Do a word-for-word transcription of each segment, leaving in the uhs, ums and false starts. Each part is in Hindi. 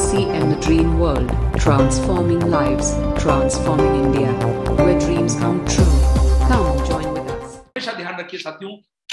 Legacy and the Dream World, transforming lives, transforming India, where dreams come true. Come join with us. हमेशा ध्यान रखिए साथियों,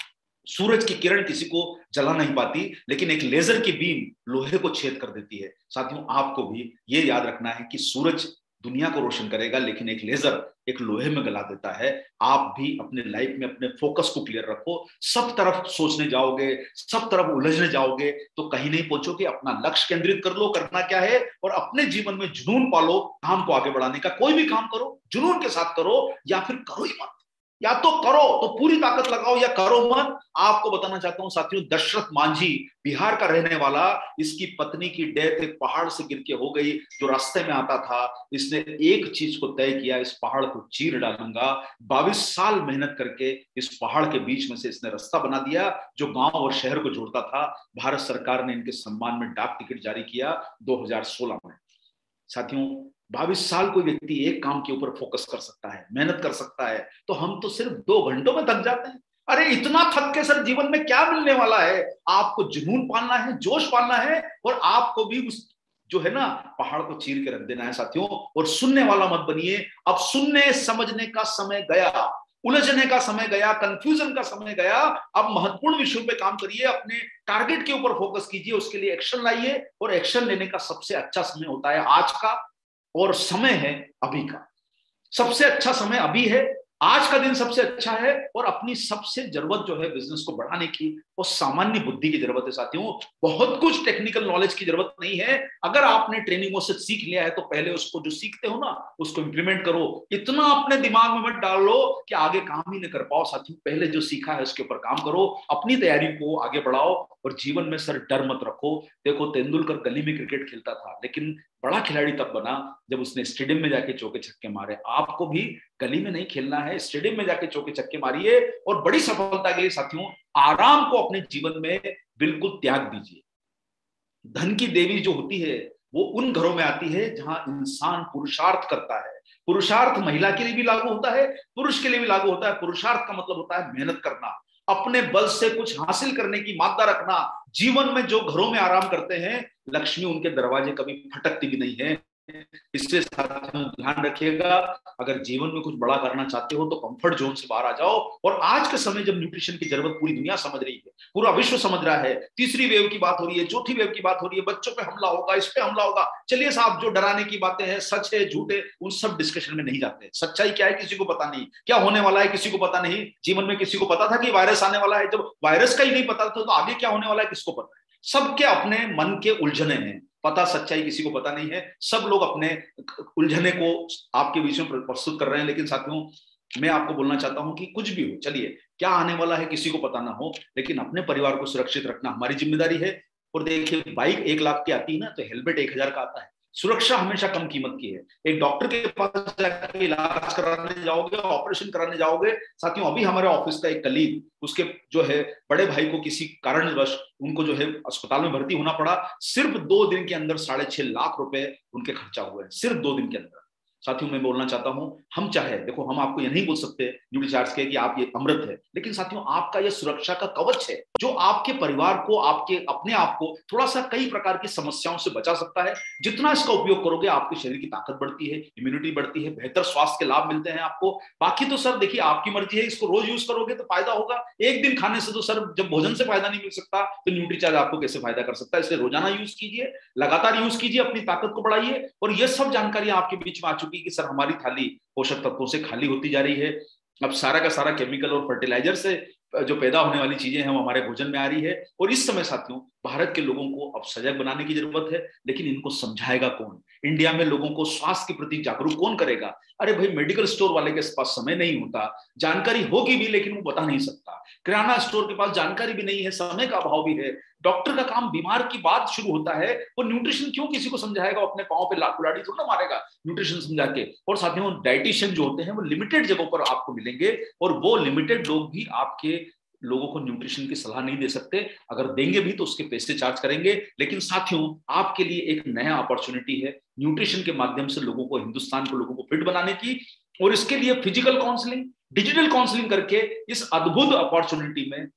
सूरज की किरण किसी को जला नहीं पाती, लेकिन एक लेजर की बीम लोहे को छेद कर देती है। साथियों, आपको भी ये याद रखना है कि सूरज दुनिया को रोशन करेगा, लेकिन एक लेजर एक लोहे में गला देता है। आप भी अपने लाइफ में अपने फोकस को क्लियर रखो। सब तरफ सोचने जाओगे, सब तरफ उलझने जाओगे तो कहीं नहीं पहुंचोगे। अपना लक्ष्य केंद्रित कर लो, करना क्या है, और अपने जीवन में जुनून पालो। काम को आगे बढ़ाने का, कोई भी काम करो जुनून के साथ करो, या फिर करो ही मत। या तो करो तो पूरी ताकत लगाओ, या करो मत। आपको बताना चाहता हूं साथियों, दशरथ मांझी बिहार का रहने वाला, इसकी पत्नी की डेथ एक पहाड़ से गिर के हो गई। जो रास्ते में आता था, इसने एक चीज को तय किया, इस पहाड़ को चीर डालूंगा। बाईस साल मेहनत करके इस पहाड़ के बीच में से इसने रास्ता बना दिया जो गांव और शहर को जोड़ता था। भारत सरकार ने इनके सम्मान में डाक टिकट जारी किया दो हज़ार सोलह में। साथियों, बाईस साल कोई व्यक्ति एक काम के ऊपर फोकस कर सकता है, मेहनत कर सकता है, तो हम तो सिर्फ दो घंटों में थक जाते हैं। अरे इतना थक के सर जीवन में क्या मिलने वाला है? आपको जुनून पालना है, जोश पालना है, और आपको भी उस जो है ना पहाड़ को चीर के रख देना है साथियों। और सुनने वाला मत बनिए। अब सुनने समझने का समय गया, उलझने का समय गया, कंफ्यूजन का समय गया। अब महत्वपूर्ण विषयों पे काम करिए, अपने टारगेट के ऊपर फोकस कीजिए, उसके लिए एक्शन लाइए। और एक्शन लेने का सबसे अच्छा समय होता है आज का, और समय है अभी का। सबसे अच्छा समय अभी है, आज का दिन सबसे अच्छा है। और अपनी सबसे जरूरत जो है बिजनेस को बढ़ाने की, वो सामान्य बुद्धि की जरूरत है साथियों। बहुत कुछ टेक्निकल नॉलेज की जरूरत नहीं है। अगर आपने ट्रेनिंगों से सीख लिया है तो पहले उसको, जो सीखते हो ना, उसको इंप्लीमेंट करो। इतना अपने दिमाग में मत डाल लो कि आगे काम ही न कर पाओ साथियों। पहले जो सीखा है उसके ऊपर काम करो, अपनी तैयारी को आगे बढ़ाओ, और जीवन में सर डर मत रखो। देखो, तेंदुलकर गली में क्रिकेट खेलता था, लेकिन बड़ा खिलाड़ी तब बना जब उसने स्टेडियम में जाके चौके छक्के मारे। आपको भी गली में नहीं खेलना है, स्टेडियम में जाके चौके छक्के मारिए, और बड़ी सफलता के लिए साथियों आराम को अपने जीवन में बिल्कुल त्याग दीजिए। धन की देवी जो होती है वो उन घरों में आती है जहां इंसान पुरुषार्थ करता है। पुरुषार्थ महिला के लिए भी लागू होता है, पुरुष के लिए भी लागू होता है। पुरुषार्थ का मतलब होता है मेहनत करना, अपने बल से कुछ हासिल करने की मादा रखना। जीवन में जो घरों में आराम करते हैं, लक्ष्मी उनके दरवाजे कभी फटकती भी नहीं है। इससे साथियों ध्यान रखिएगा, अगर जीवन में कुछ बड़ा करना चाहते हो तो कंफर्ट जोन से बाहर आ जाओ। और आज के समय जब न्यूट्रिशन की जरूरत पूरी दुनिया समझ रही है, पूरा विश्व समझ रहा है, तीसरी वेव की बात हो रही है, चौथी वेव की बात हो रही है, बच्चों पे हमला होगा, इस पे हमला होगा। चलिए साहब, जो डराने की बातें हैं, सच है झूठ है, उन सब डिस्कशन में नहीं जाते। सच्चाई क्या है किसी को पता नहीं, क्या होने वाला है किसी को पता नहीं। जीवन में किसी को पता था कि वायरस आने वाला है? जब वायरस का ही नहीं पता था तो आगे क्या होने वाला है किसको पता है? सबके अपने मन के उलझने हैं, पता सच्चाई किसी को पता नहीं है। सब लोग अपने उलझने को आपके बीच में प्रस्तुत कर रहे हैं। लेकिन साथियों, मैं आपको बोलना चाहता हूं कि कुछ भी हो, चलिए, क्या आने वाला है किसी को पता ना हो, लेकिन अपने परिवार को सुरक्षित रखना हमारी जिम्मेदारी है। और देखिए, बाइक एक लाख की आती है ना, तो हेलमेट एक हजार का आता है। सुरक्षा हमेशा कम कीमत की है। एक डॉक्टर के पास जाकर इलाज कराने जाओगे, ऑपरेशन कराने जाओगे। साथियों, अभी हमारे ऑफिस का एक कलीग, उसके जो है बड़े भाई को किसी कारणवश उनको जो है अस्पताल में भर्ती होना पड़ा। सिर्फ दो दिन के अंदर साढ़े छह लाख रुपए उनके खर्चा हुए हैं, सिर्फ दो दिन के अंदर। साथियों, मैं बोलना चाहता हूं, हम चाहे, देखो, हम आपको ये नहीं बोल सकते ड्यूटी चार्ज के कि आप ये अमृत है, लेकिन साथियों आपका ये सुरक्षा का कवच है जो आपके परिवार को, आपके अपने आप को थोड़ा सा कई प्रकार की समस्याओं से बचा सकता है। जितना इसका उपयोग करोगे, आपके शरीर की ताकत बढ़ती है, इम्यूनिटी बढ़ती है, बेहतर स्वास्थ्य के लाभ मिलते हैं आपको। बाकी तो सर देखिए, आपकी मर्जी है, इसको रोज यूज करोगे तो फायदा होगा। एक दिन खाने से तो सर, जब भोजन से फायदा नहीं मिल सकता तो न्यूट्री चार्ज आपको कैसे फायदा कर सकता है? इसलिए रोजाना यूज कीजिए, लगातार यूज कीजिए, अपनी ताकत को बढ़ाइए। और ये सब जानकारी आपके बीच में आ चुकी कि सर हमारी थाली पोषक तत्वों से खाली होती जा रही है। अब सारा का सारा केमिकल और फर्टिलाइजर से जो पैदा होने वाली चीजें हैं वो हमारे भोजन में आ रही है। और इस समय साथियों, भारत के लोगों को अब सजग बनाने की जरूरत है, लेकिन इनको समझाएगा कौन? इंडिया में लोगों को स्वास्थ्य के प्रति जागरूक कौन करेगा? अरे भाई, मेडिकल स्टोर वाले के पास समय नहीं होता, जानकारी होगी भी लेकिन वो बता नहीं सकता। किराना स्टोर के पास जानकारी भी नहीं है, समय का अभाव भी है। डॉक्टर का काम बीमार की बात शुरू होता है, वो न्यूट्रिशन क्यों किसी को समझाएगा? अपने पांव पे लाकुलाड़ी थोड़ा ना मारेगा न्यूट्रिशन समझा के। और साथियों, डाइटिशियन जो होते हैं वो लिमिटेड जगहों पर आपको मिलेंगे, और वो लिमिटेड लोग भी आपके लोगों को न्यूट्रिशन की सलाह नहीं दे सकते। अगर देंगे भी तो उसके पैसे चार्ज करेंगे। लेकिन साथियों, आपके लिए एक नया अपॉर्चुनिटी है न्यूट्रिशन के माध्यम से लोगों को, हिंदुस्तान को, लोगों को फिट बनाने की। और इसके लिए फिजिकल काउंसलिंग, डिजिटल काउंसलिंग करके इस अद्भुत अपॉर्चुनिटी में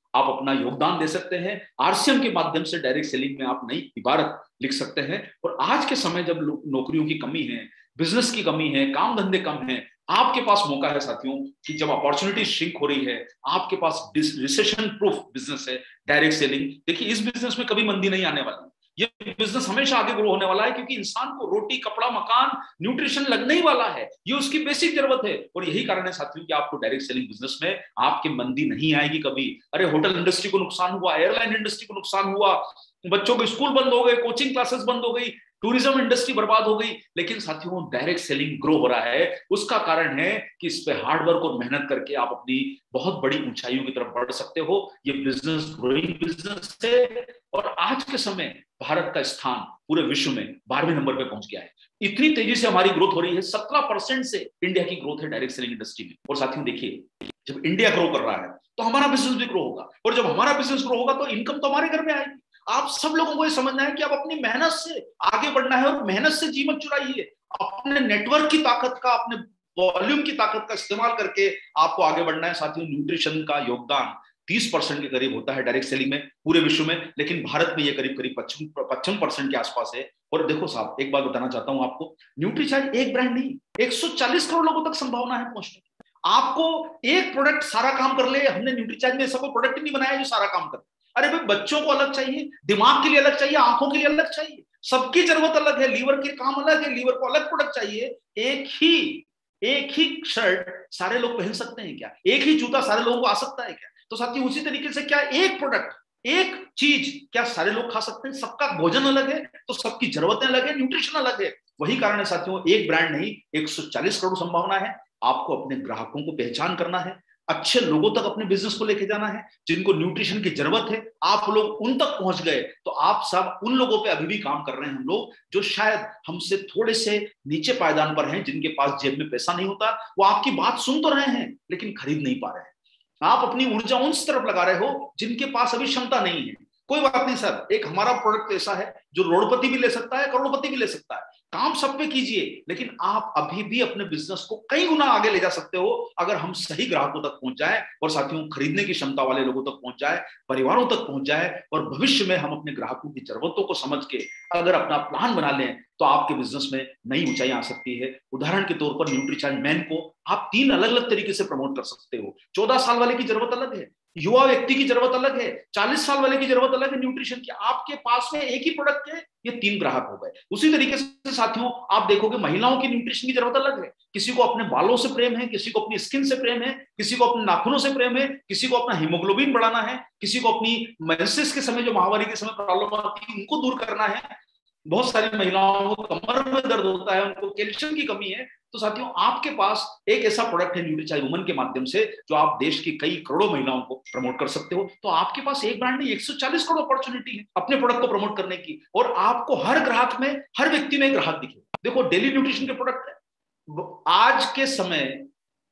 आप अपना योगदान दे सकते हैं। आरसीएम के माध्यम से डायरेक्ट सेलिंग में आप नई इबारत लिख सकते हैं। और आज के समय जब नौकरियों की कमी है, बिजनेस की कमी है, काम धंधे कम है, आपके पास मौका है साथियों कि जब अपॉर्चुनिटी श्रिंक हो रही है, आपके पास रिसेशन प्रूफ बिजनेस है डायरेक्ट सेलिंग। देखिए इस बिजनेस में कभी मंदी नहीं आने वाली, ये बिजनेस हमेशा आगे ग्रो होने वाला है, क्योंकि इंसान को रोटी, कपड़ा, मकान, न्यूट्रिशन लगने ही वाला है, ये उसकी बेसिक जरूरत है। और यही कारण है साथियों कि आपको डायरेक्ट सेलिंग बिजनेस में आपकी मंदी नहीं आएगी कभी। अरे होटल इंडस्ट्री को नुकसान हुआ, एयरलाइन इंडस्ट्री को नुकसान हुआ, बच्चों के स्कूल बंद हो गए, कोचिंग क्लासेस बंद हो गई, टूरिज्म इंडस्ट्री बर्बाद हो गई, लेकिन साथियों डायरेक्ट सेलिंग ग्रो हो रहा है। उसका कारण है कि इस पे हार्डवर्क और मेहनत करके आप अपनी बहुत बड़ी ऊंचाइयों की तरफ बढ़ सकते हो। ये बिजनेस ग्रोइंग बिजनेस है और आज के समय भारत का स्थान पूरे विश्व में बारहवें नंबर पे पहुंच गया है। इतनी तेजी से हमारी ग्रोथ हो रही है, सत्रह परसेंट से इंडिया की ग्रोथ है डायरेक्ट सेलिंग इंडस्ट्री में। और साथियों देखिए जब इंडिया ग्रो कर रहा है तो हमारा बिजनेस भी ग्रो होगा, और जब हमारा बिजनेस ग्रो होगा तो इनकम तो हमारे घर में आएगी। आप सब लोगों को ये समझना है कि आप अपनी मेहनत से आगे बढ़ना है, और मेहनत से जी मत चुराइए। अपने नेटवर्क की ताकत का, अपने वॉल्यूम की ताकत का इस्तेमाल करके आपको आगे बढ़ना है। साथियों न्यूट्रिशन का योगदान तीस परसेंट के करीब होता है डायरेक्ट सेलिंग में पूरे विश्व में, लेकिन भारत में ये करीब करीब पचपन परसेंट के आसपास है। और देखो साहब एक बात बताना चाहता हूं आपको, न्यूट्रीचार्ज एक ब्रांड नहीं, एक सौ चालीस करोड़ लोगों तक संभावना है पहुंचने की। आपको एक प्रोडक्ट सारा काम कर ले, हमने न्यूट्रीचार्ज में ऐसा कोई प्रोडक्ट ही नहीं बनाया जो सारा काम करे। अरे भाई बच्चों को अलग चाहिए, दिमाग के लिए अलग चाहिए, आंखों के लिए अलग चाहिए, सबकी जरूरत अलग है, लीवर के काम अलग है, लीवर को अलग प्रोडक्ट चाहिए। एक ही एक ही शर्ट सारे लोग पहन सकते हैं क्या? एक ही जूता सारे लोगों को आ सकता है क्या? तो साथियों उसी तरीके से क्या एक प्रोडक्ट, एक चीज क्या सारे लोग खा सकते हैं? सबका भोजन अलग है तो सबकी जरूरतें अलग है, न्यूट्रिशन अलग है। वही कारण है साथियों एक ब्रांड नहीं, एक सौ चालीस करोड़ संभावना है। आपको अपने ग्राहकों को पहचान करना है, अच्छे लोगों तक अपने बिजनेस को लेके जाना है, जिनको न्यूट्रिशन की जरूरत है। आप लोग उन तक पहुंच गए तो आप सब उन लोगों पे अभी भी काम कर रहे हैं हम लोग, जो शायद हमसे थोड़े से नीचे पायदान पर हैं, जिनके पास जेब में पैसा नहीं होता। वो आपकी बात सुन तो रहे हैं लेकिन खरीद नहीं पा रहे हैं। आप अपनी ऊर्जा उन तरफ लगा रहे हो जिनके पास अभी क्षमता नहीं है। कोई बात नहीं सर, एक हमारा प्रोडक्ट ऐसा है जो रोडपति भी ले सकता है, करोड़पति भी ले सकता है। काम सब पे कीजिए, लेकिन आप अभी भी अपने बिजनेस को कई गुना आगे ले जा सकते हो अगर हम सही ग्राहकों तक पहुंच जाए, और साथियों खरीदने की क्षमता वाले लोगों तक पहुंच जाए, परिवारों तक पहुंच जाए, और भविष्य में हम अपने ग्राहकों की जरूरतों को समझ के अगर अपना प्लान बना लें तो आपके बिजनेस में नई ऊंचाई आ सकती है। उदाहरण के तौर पर न्यूट्रीचार्ज मैन को आप तीन अलग अलग तरीके से प्रमोट कर सकते हो। चौदह साल वाले की जरूरत अलग है, युवा व्यक्ति की जरूरत अलग है, चालीस साल वाले की जरूरत अलग है न्यूट्रिशन की। आपके पास में एक ही प्रोडक्ट है, ये तीन ग्राहक हो गए। उसी तरीके से साथियों आप देखोगे महिलाओं की न्यूट्रिशन की जरूरत अलग है। किसी को अपने बालों से प्रेम है, किसी को अपनी स्किन से प्रेम है, किसी को अपने नाखूनों से प्रेम है, किसी को अपना हीमोग्लोबिन बढ़ाना है, किसी को अपनी मेंसेस के समय जो माहवारी के समय प्रॉब्लम आती है उनको दूर करना है। बहुत सारी महिलाओं को कमर में दर्द होता है, उनको कैल्शियम की कमी है। तो साथियों आपके पास एक ऐसा प्रोडक्ट है न्यूट्रीचार्ज वुमन के माध्यम से जो आप देश की कई करोड़ों महिलाओं को प्रमोट कर सकते हो। तो आपके पास एक ब्रांड नहीं, एक सौ चालीस करोड़ अपॉर्चुनिटी है अपने प्रोडक्ट को प्रमोट करने की, और आपको हर ग्राहक में, हर व्यक्ति में एक ग्राहक दिखे। देखो डेली न्यूट्रिशन के प्रोडक्ट है। आज के समय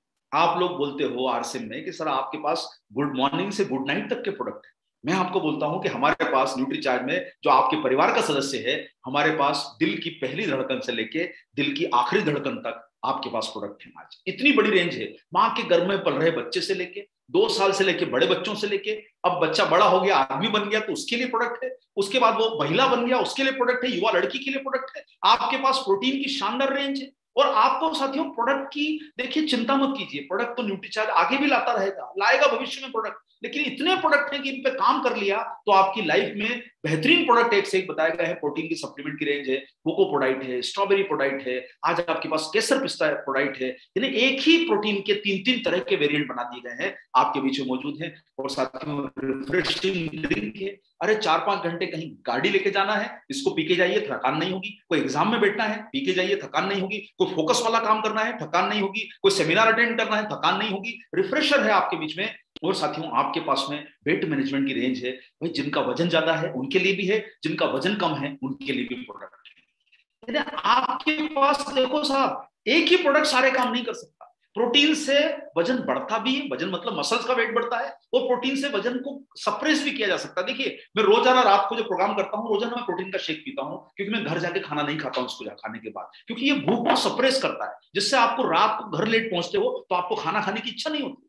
आप लोग बोलते हो आरसीएम में कि सर आपके पास गुड मॉर्निंग से गुड नाइट तक के प्रोडक्ट है। मैं आपको बोलता हूं कि हमारे पास न्यूट्रीचार्ज में जो आपके परिवार का सदस्य है, हमारे पास दिल की पहली धड़कन से लेके दिल की आखिरी धड़कन तक आपके पास प्रोडक्ट है। आज इतनी बड़ी रेंज है, माँ के गर्भ में पल रहे बच्चे से लेके, दो साल से लेके बड़े बच्चों से लेके, अब बच्चा बड़ा हो गया आदमी बन गया तो उसके लिए प्रोडक्ट है, उसके बाद वो महिला बन गया उसके लिए प्रोडक्ट है, युवा लड़की के लिए प्रोडक्ट है। आपके पास प्रोटीन की शानदार रेंज है। और आपको साथियों प्रोडक्ट की देखिए चिंता मत कीजिए, प्रोडक्ट तो न्यूट्रीचार्ज आगे भी लाता रहेगा, लाएगा भविष्य में प्रोडक्ट, लेकिन इतने प्रोडक्ट हैं कि इन पे काम कर लिया तो आपकी लाइफ में बेहतरीन प्रोडक्ट एक से एक बताया गया है। प्रोटीन की सप्लीमेंट की रेंज है, कोको प्रोडाइट है, स्ट्रॉबेरी प्रोडाइट है, आज आपके पास केसर पिस्ता प्रोडाइट है। यानी एक ही प्रोटीन के तीन तीन तरह के वेरिएंट बना दिए गए हैं, आपके बीच में मौजूद है। और साथियों रिफ्रेशिंग ड्रिंक है। अरे चार पांच घंटे कहीं गाड़ी लेके जाना है, इसको पी के जाइए, थकान नहीं होगी। कोई एग्जाम में बैठना है, पी के जाइए, थकान नहीं होगी। कोई फोकस वाला काम करना है, थकान नहीं होगी। कोई सेमिनार अटेंड करना है, थकान नहीं होगी। रिफ्रेशर है आपके बीच में। और साथियों आपके पास में वेट मैनेजमेंट की रेंज है। भाई जिनका वजन ज्यादा है उनके लिए भी है, जिनका वजन कम है उनके लिए भी प्रोडक्ट है। आपके पास देखो साहब एक ही प्रोडक्ट सारे काम नहीं कर सकता। प्रोटीन से वजन बढ़ता भी है, वजन मतलब मसल्स का वेट बढ़ता है, और प्रोटीन से वजन को सप्रेस भी किया जा सकता है। देखिए मैं रोजाना रात को जो प्रोग्राम करता हूँ, रोजाना मैं प्रोटीन का शेक पीता हूँ, क्योंकि मैं घर जाके खाना नहीं खाता हूँ उसको खाने के बाद, क्योंकि ये भूख को सप्रेस करता है, जिससे आपको रात को घर लेट पहुंचते हो तो आपको खाना खाने की इच्छा नहीं होती।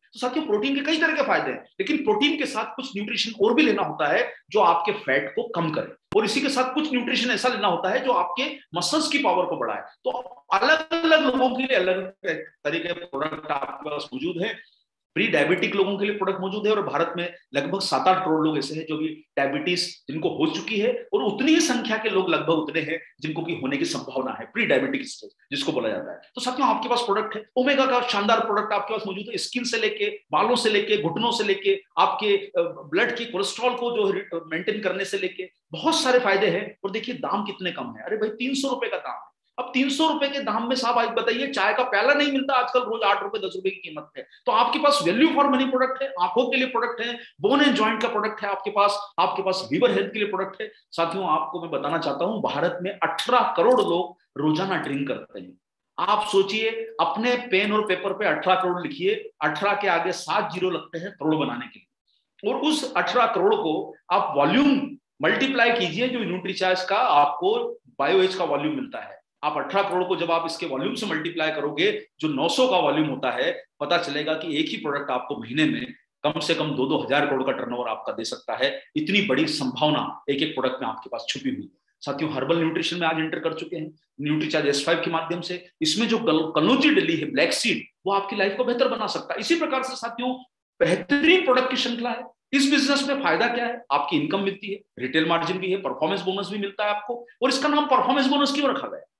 तो साथियों प्रोटीन के कई तरह के फायदे हैं, लेकिन प्रोटीन के साथ कुछ न्यूट्रिशन और भी लेना होता है जो आपके फैट को कम करे, और इसी के साथ कुछ न्यूट्रिशन ऐसा लेना होता है जो आपके मसल्स की पावर को बढ़ाए। तो अलग अलग लोगों के लिए अलग तरीके के प्रोडक्ट आपके पास मौजूद है। प्री डायबिटिक लोगों के लिए प्रोडक्ट मौजूद है, और भारत में लगभग सात आठ करोड़ लोग ऐसे हैं जो भी डायबिटीज जिनको हो चुकी है, और उतनी ही संख्या के लोग लगभग उतने हैं जिनको की होने की संभावना है, प्री डायबिटिक स्टेज जिसको बोला जाता है। तो साथियों आपके पास प्रोडक्ट है, ओमेगा का शानदार प्रोडक्ट आपके पास मौजूद है, स्किन से लेके, बालों से लेके, घुटनों से लेके, आपके ब्लड की कोलेस्ट्रॉल को जो मेंटेन करने से लेके बहुत सारे फायदे हैं। और देखिए दाम कितने कम है, अरे भाई तीन सौ रुपए का दाम है। अब तीन सौ रुपए के दाम में साहब आज बताइए चाय का प्याला नहीं मिलता आजकल रोज आठ रुपए दस रुपए की कीमत है। तो आपके पास वैल्यू फॉर मनी प्रोडक्ट है, आंखों के लिए प्रोडक्ट है, बोन एंड जॉइंट का प्रोडक्ट है आपके पास, आपके पास लीवर हेल्थ के लिए प्रोडक्ट है। साथियों आपको मैं बताना चाहता हूं भारत में अठारह करोड़ लोग रोजाना ड्रिंक करते हैं। आप सोचिए, अपने पेन और पेपर पे अठारह करोड़ लिखिए, अठारह के आगे सात जीरो लगते हैं करोड़ बनाने के लिए, और उस अठारह करोड़ को आप वॉल्यूम मल्टीप्लाई कीजिए जो न्यूट्रीचार्ज का आपको बायोएज का वॉल्यूम मिलता है। आप अठारह करोड़ को जब आप इसके वॉल्यूम से मल्टीप्लाई करोगे जो नौ सौ का वॉल्यूम होता है, पता चलेगा कि एक ही प्रोडक्ट आपको महीने में कम से कम दो दो हजार करोड़ का टर्नओवर आपका दे सकता है। इतनी बड़ी संभावना एक एक प्रोडक्ट में आपके पास छुपी हुई है। साथियों हर्बल न्यूट्रिशन में आज एंटर कर चुके हैं न्यूट्रीचार्ज एस फाइव के माध्यम से। इसमें जो कनौजी डली है, ब्लैक सीड, वो आपकी लाइफ को बेहतर बना सकता है। इसी प्रकार से साथियों बेहतरीन प्रोडक्ट की श्रृंखला है। इस बिजनेस में फायदा क्या है, आपकी इनकम मिलती है, रिटेल मार्जिन भी है, परफॉर्मेंस बोनस भी मिलता है आपको, और इसका नाम परफॉर्मेंस बोनस क्यों रखा गया?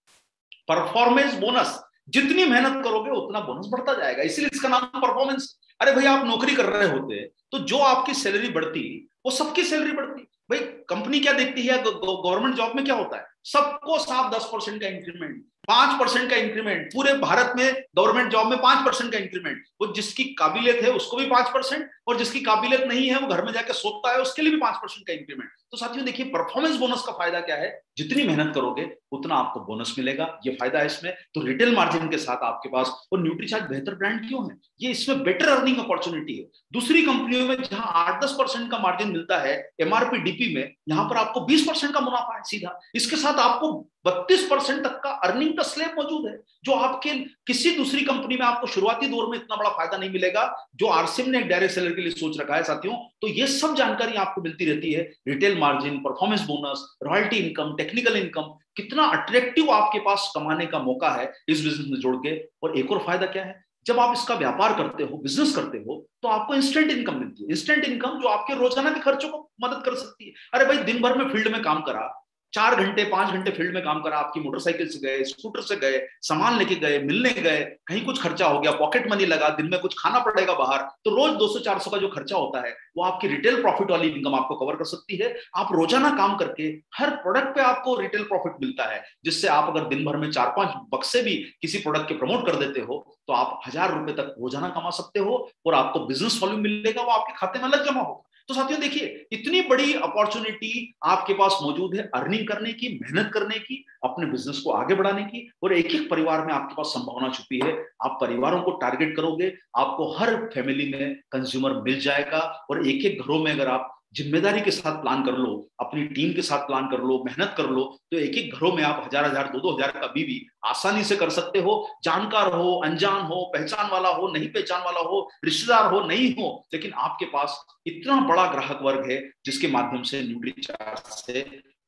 परफॉर्मेंस बोनस, जितनी मेहनत करोगे उतना बोनस बढ़ता जाएगा, इसलिए इसका नाम परफॉर्मेंस। अरे भाई आप नौकरी कर रहे होते तो जो आपकी सैलरी बढ़ती वो सबकी सैलरी बढ़ती। भाई कंपनी क्या देखती है, गवर्नमेंट जॉब में क्या होता है, सबको साफ दस परसेंट का इंक्रीमेंट, पांच परसेंट का इंक्रीमेंट, पूरे भारत में गवर्नमेंट जॉब में पांच परसेंट का इंक्रीमेंट। वो जिसकी काबिलियत है उसको भी पांच परसेंट, और जिसकी काबिलियत नहीं है वो घर में जाकर सोता है उसके लिए भी पांच परसेंट का इंक्रीमेंट। तो साथियों देखिए परफॉर्मेंस बोनस का फायदा क्या है, जितनी मेहनत करोगे उतना आपको बोनस मिलेगा, ये फायदा है इसमें। तो रिटेल मार्जिन के साथ आपके पास, और न्यूट्रीचार्ज बेहतर ब्रांड क्यों है, ये इसमें बेटर अर्निंग अपॉर्चुनिटी है। दूसरी कंपनियों में जहां आठ दस परसेंट का मार्जिन मिलता है एमआरपी डीपी में, यहां पर आपको बीस परसेंट का मुनाफा है सीधा। इसके साथ आपको बत्तीस परसेंट तक का अर्निंग का स्लैब मौजूद है, जो आपके किसी दूसरी कंपनी में आपको शुरुआती दौर में इतना बड़ा फायदा नहीं मिलेगा जो आरसीएम ने एक डायरेक्ट सेलर के लिए सोच रखा है साथियों। तो ये सब जानकारी आपको मिलती रहती है, retail margin, performance bonus, royalty income, technical income, कितना अट्रैक्टिव आपके पास कमाने का मौका है इस बिजनेस में जोड़ के। और एक और फायदा क्या है, जब आप इसका व्यापार करते हो, बिजनेस करते हो, तो आपको इंस्टेंट इनकम मिलती है। इंस्टेंट इनकम जो आपके रोजाना के खर्चों को मदद कर सकती है। अरे भाई दिन भर में फील्ड में काम करा, चार घंटे पांच घंटे फील्ड में काम करा, आपकी मोटरसाइकिल से गए, स्कूटर से गए, सामान लेके गए, मिलने गए, कहीं कुछ खर्चा हो गया, पॉकेट मनी लगा, दिन में कुछ खाना पड़ेगा बाहर, तो रोज दो सौ चार सौ का जो खर्चा होता है वो आपकी रिटेल प्रॉफिट वाली इनकम आपको कवर कर सकती है। आप रोजाना काम करके हर प्रोडक्ट पे आपको रिटेल प्रॉफिट मिलता है, जिससे आप अगर दिन भर में चार पांच बक्से भी किसी प्रोडक्ट के प्रमोट कर देते हो तो आप हजार रुपए तक रोजाना कमा सकते हो, और आपको बिजनेस वॉल्यूम मिलेगा, वो आपके खाते में अलग जमा होगा। तो साथियों देखिए इतनी बड़ी अपॉर्चुनिटी आपके पास मौजूद है अर्निंग करने की, मेहनत करने की, अपने बिजनेस को आगे बढ़ाने की, और एक एक परिवार में आपके पास संभावना छुपी है। आप परिवारों को टारगेट करोगे, आपको हर फैमिली में कंज्यूमर मिल जाएगा, और एक एक घरों में अगर आप जिम्मेदारी के साथ प्लान कर लो, अपनी टीम के साथ प्लान कर लो, मेहनत कर लो, तो एक एक घरों में आप हजार हजार दो दो हजार का बीवी आसानी से कर सकते हो। जानकार हो, अनजान हो, पहचान वाला हो, नहीं पहचान वाला हो, रिश्तेदार हो, नहीं हो, लेकिन आपके पास इतना बड़ा ग्राहक वर्ग है जिसके माध्यम से न्यूट्रीचार्ज से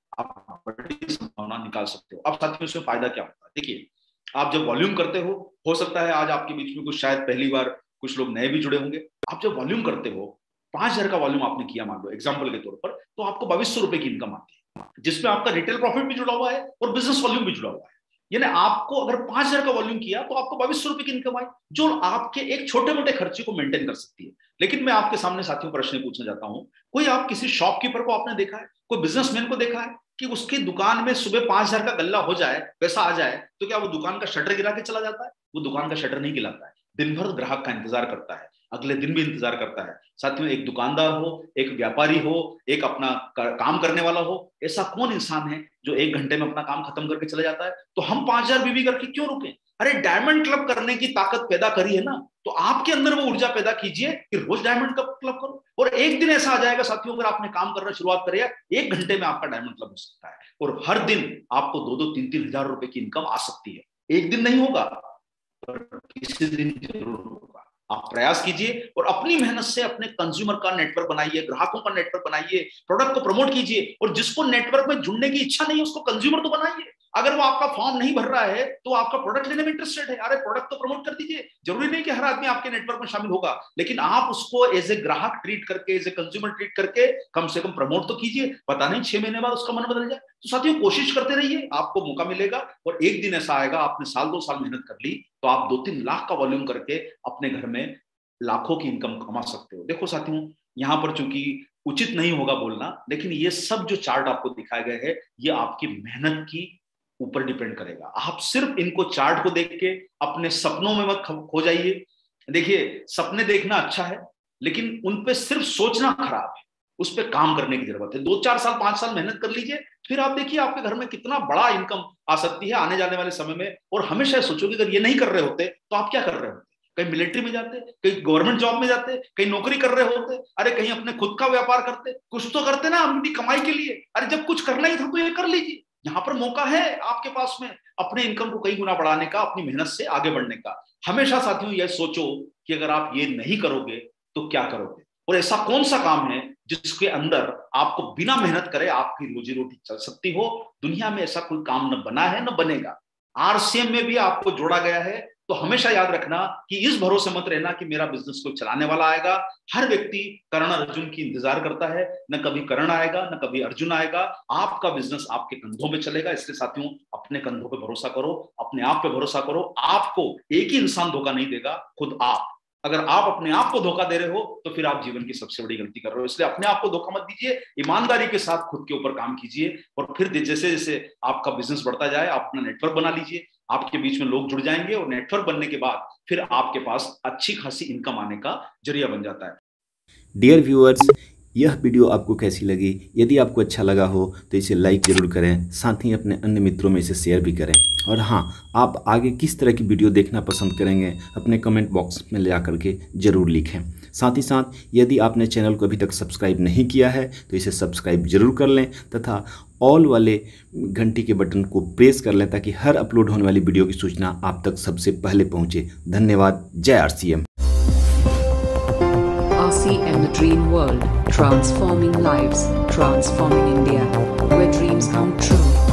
आप बड़ी संभावना निकाल सकते हो। अब साथियों इसमें फायदा क्या होता है, देखिए आप जब वॉल्यूम करते हो हो सकता है आज आपके बीच में कुछ शायद पहली बार कुछ लोग नए भी जुड़े होंगे। आप जब वॉल्यूम करते हो, पांच हजार का वॉल्यूम आपने किया मान लो एग्जाम्पल के तौर पर, तो आपको बाईस सौ रुपए की इनकम आती है, जिसमें आपका रिटेल प्रॉफिट भी जुड़ा हुआ है और बिजनेस वॉल्यूम भी जुड़ा हुआ है। यानी आपको अगर पांच हजार का वॉल्यूम किया तो आपको बाईस सौ रुपए की इनकम आई, जो आपके एक छोटे मोटे खर्चे को मेंटेन कर सकती है। लेकिन मैं आपके सामने साथियों प्रश्न पूछना चाहता हूं, कोई आप किसी शॉपकीपर को आपने देखा है, कोई बिजनेसमैन को देखा है कि उसकी दुकान में सुबह पांच हजार का गल्ला हो जाए, पैसा आ जाए, तो क्या वो दुकान का शटर गिरा के चला जाता है? वो दुकान का शटर नहीं गिराता है, दिन भर ग्राहक का इंतजार करता है, अगले दिन भी इंतजार करता है। साथियों एक दुकानदार हो, एक व्यापारी हो, एक अपना काम करने वाला हो, ऐसा कौन इंसान है जो एक घंटे में अपना काम खत्म करके चला जाता है? तो हम पांच हजार बीवी करके क्यों रुके? अरे डायमंड क्लब करने की ताकत पैदा करी है ना, तो आपके अंदर वो ऊर्जा पैदा कीजिए कि रोज डायमंड क्लब करो। और एक दिन ऐसा आ जाएगा साथियों, अगर आपने काम करना शुरुआत करें, एक घंटे में आपका डायमंड क्लब हो सकता है, और हर दिन आपको दो दो तीन तीन हजार रुपए की इनकम आ सकती है। एक दिन नहीं होगा पर किसी दिन जरूर होगा। आप प्रयास कीजिए और अपनी मेहनत से अपने कंज्यूमर का नेटवर्क बनाइए, ग्राहकों का नेटवर्क बनाइए, प्रोडक्ट को प्रमोट कीजिए, और जिसको नेटवर्क में जुड़ने की इच्छा नहीं है उसको कंज्यूमर तो बनाइए। अगर वो आपका फॉर्म नहीं भर रहा है तो आपका प्रोडक्ट लेने में इंटरेस्टेड है, अरे प्रोडक्ट तो प्रमोट कर दीजिए। जरूरी नहीं कि हर आदमी आपके नेटवर्क में शामिल होगा, लेकिन आप उसको एज ए ग्राहक ट्रीट करके, एज ए कंज्यूमर ट्रीट करके कम से कम प्रमोट तो कीजिए। पता नहीं छह महीने बाद उसका मन बदल जाए। तो साथियों, कोशिश करते रहिए, आपको मौका मिलेगा और एक दिन ऐसा आएगा, आपने साल दो साल मेहनत कर ली तो आप दो तीन लाख का वॉल्यूम करके अपने घर में लाखों की इनकम कमा सकते हो। देखो साथियों, यहाँ पर चूंकि उचित नहीं होगा बोलना, लेकिन ये सब जो चार्ट आपको दिखाए गए हैं ये आपकी मेहनत की ऊपर डिपेंड करेगा। आप सिर्फ इनको चार्ट को देख के अपने सपनों में मत खो जाइए। देखिए, सपने देखना अच्छा है, लेकिन उन पे सिर्फ सोचना खराब है, उस पर काम करने की जरूरत है। दो चार साल पांच साल मेहनत कर लीजिए, फिर आप देखिए आपके घर में कितना बड़ा इनकम आ सकती है आने जाने वाले समय में। और हमेशा सोचोगे अगर ये नहीं कर रहे होते तो आप क्या कर रहे होते? कहीं मिलिट्री में जाते, कहीं गवर्नमेंट जॉब में जाते, कहीं नौकरी कर रहे होते, अरे कहीं अपने खुद का व्यापार करते, कुछ तो करते ना अपनी कमाई के लिए। अरे जब कुछ करना ही था तो ये कर लीजिए, यहाँ पर मौका है आपके पास में अपने इनकम को कई गुना बढ़ाने का, अपनी मेहनत से आगे बढ़ने का। हमेशा साथियों यह सोचो कि अगर आप ये नहीं करोगे तो क्या करोगे, और ऐसा कौन सा काम है जिसके अंदर आपको बिना मेहनत करे आपकी रोजी रोटी चल सकती हो। दुनिया में ऐसा कोई काम न बना है न बनेगा। आरसीएम में भी आपको जोड़ा गया है, तो हमेशा याद रखना कि इस भरोसे मत रहना कि मेरा बिजनेस कोई चलाने वाला आएगा। हर व्यक्ति कर्ण अर्जुन की इंतजार करता है, न कभी कर्ण आएगा न कभी अर्जुन आएगा। आपका बिजनेस आपके कंधों पे चलेगा। इसलिए साथियों, अपने कंधों पे भरोसा करो, अपने आप पे भरोसा करो। आपको एक ही इंसान धोखा नहीं देगा, खुद आप। अगर आप अपने आप को धोखा दे रहे हो तो फिर आप जीवन की सबसे बड़ी गलती कर रहे हो। इसलिए अपने आप को धोखा मत दीजिए, ईमानदारी के साथ खुद के ऊपर काम कीजिए, और फिर जैसे जैसे आपका बिजनेस बढ़ता जाए आप अपना नेटवर्क बना लीजिए, आपके बीच में लोग जुड़ जाएंगे, और नेटवर्क बनने के बाद फिर आपके पास अच्छी खासी इनकम आने का जरिया बन जाता है। डियर व्यूअर्स, यह वीडियो आपको कैसी लगी? यदि आपको अच्छा लगा हो तो इसे लाइक ज़रूर करें, साथ ही अपने अन्य मित्रों में इसे शेयर भी करें। और हाँ, आप आगे किस तरह की वीडियो देखना पसंद करेंगे अपने कमेंट बॉक्स में ले आकर के ज़रूर लिखें। साथ ही साथ यदि आपने चैनल को अभी तक सब्सक्राइब नहीं किया है तो इसे सब्सक्राइब जरूर कर लें, तथा ऑल वाले घंटी के बटन को प्रेस कर लें ताकि हर अपलोड होने वाली वीडियो की सूचना आप तक सबसे पहले पहुँचे। धन्यवाद। जय RCM. R C M, the dream world, transforming lives, transforming India, where dreams come true.